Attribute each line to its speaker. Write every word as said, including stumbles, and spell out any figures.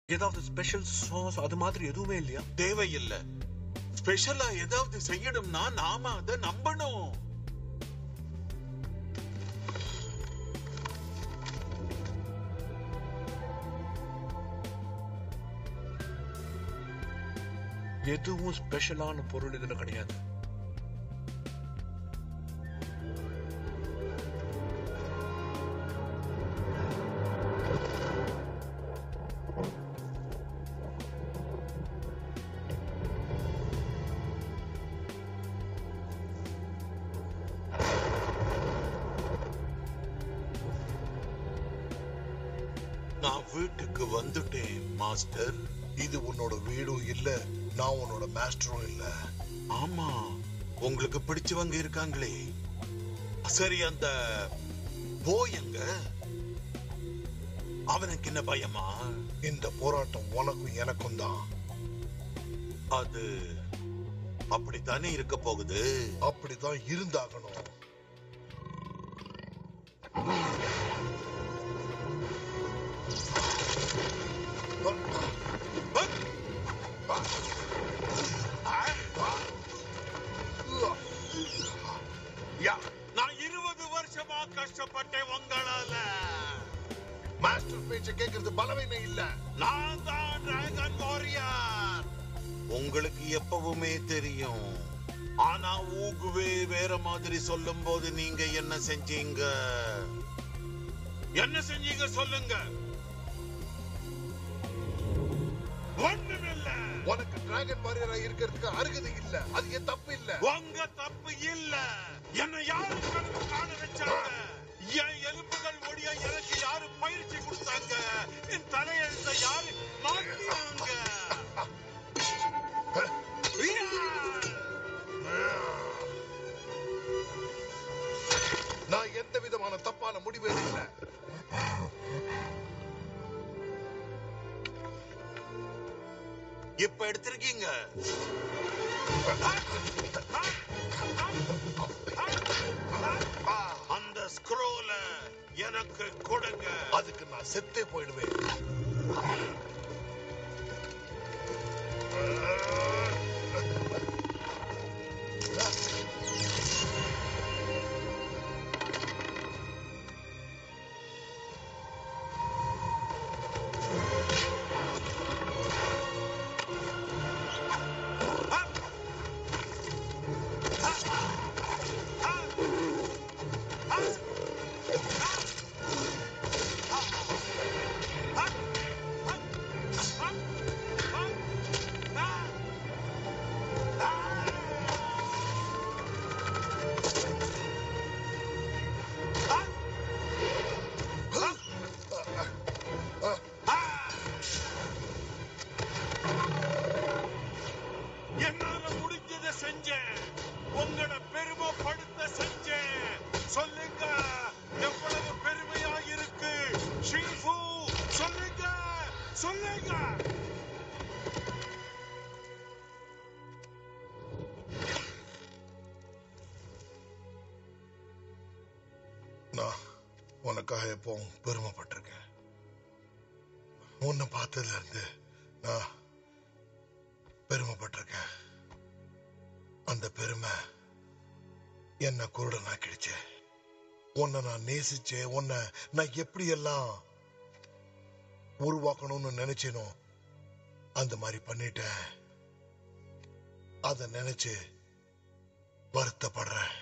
Speaker 1: ஏதாவது special sauce அது மாதிரி எதுவுமே இல்லையா?
Speaker 2: தேவையில்லை. ஸ்பெஷலா ஏதாவது செய்யணும்னா நாம அதை நம்பணும்.
Speaker 1: எதுவும் ஸ்பெஷலான பொருள் இதுல கிடையாது.
Speaker 2: நான் வீட்டுக்கு வந்துட்டேன் மாஸ்டர்.
Speaker 3: இது உன்னோட வீடும் இல்ல, நான் உன்னோட மாஸ்டரும் இல்ல.
Speaker 2: ஆமா, உங்களுக்கு பிடிச்சவங்க இருக்காங்களே. சரி, அந்த போயங்க அவனுக்கு என்ன பயமா?
Speaker 3: இந்த போராட்டம் உனக்கும் எனக்கும் தான்.
Speaker 2: அது அப்படித்தானே இருக்க போகுது.
Speaker 3: அப்படிதான் இருந்தாகணும்.
Speaker 2: நான் இருபது வருஷமா கஷ்டப்பட்டேன் உங்களால.
Speaker 3: மாஸ்டர் பேச்ச கேட்கறது பலவீனம் இல்ல.
Speaker 2: நான் தான் டிராகன் வாரியர். உங்களுக்கு எப்பவுமே தெரியும். ஆனா ஊகுவே வேற மாதிரி சொல்லும் போது நீங்க என்ன செஞ்சீங்க? என்ன செஞ்சீங்க சொல்லுங்க. ஒண்ணுமில்ல.
Speaker 3: உனக்கு டிராகன் வாரியரா இருக்கிறதுக்கு அருகதை இல்ல. அது என் தப்பு இல்ல.
Speaker 2: உங்க தப்பு இல்ல. என்ன யாரு கனவு காண வச்சாங்க? என் எலும்புகள் ஒடியா எனக்கு யாரு பயிற்சி கொடுத்தாங்க? என் தலையெழுத்த யாரு மாத்தினாங்க?
Speaker 3: நான் எந்த விதமான தப்பான முடிவு இல்லை.
Speaker 2: இப்ப எடுத்திருக்கீங்க. அந்த ஸ்க்ரோல எனக்கு கொடுங்க.
Speaker 3: அதுக்கு நான் செத்தே போயிடுவேன்.
Speaker 2: என்னால முடிஞ்சதை செஞ்சேன். உங்களோட பெருமைப்படுத்த செஞ்சேன். சொல்லுங்க, எவ்வளவு பெருமையா இருக்கு ஷிங்ஃபு? சொல்லுங்க, சொல்லுங்க.
Speaker 3: நான் உனக்காக எப்பவும் பெருமைப்பட்டிருக்கேன். உன்னை பார்த்ததுல இருந்து நான் பெருமைப்பட்டிருக்கேன். அந்த பெருமை என்ன குருடனாக்கிடுச்சு. உன்னை நான் நேசிச்சேன். உன்னை நான் எப்படி எல்லாம் உருவாக்கணும்னு நினைச்சேனோ அந்த மாதிரி பண்ணிட்டேன். அத நினைச்சு வருத்தப்படுறேன்.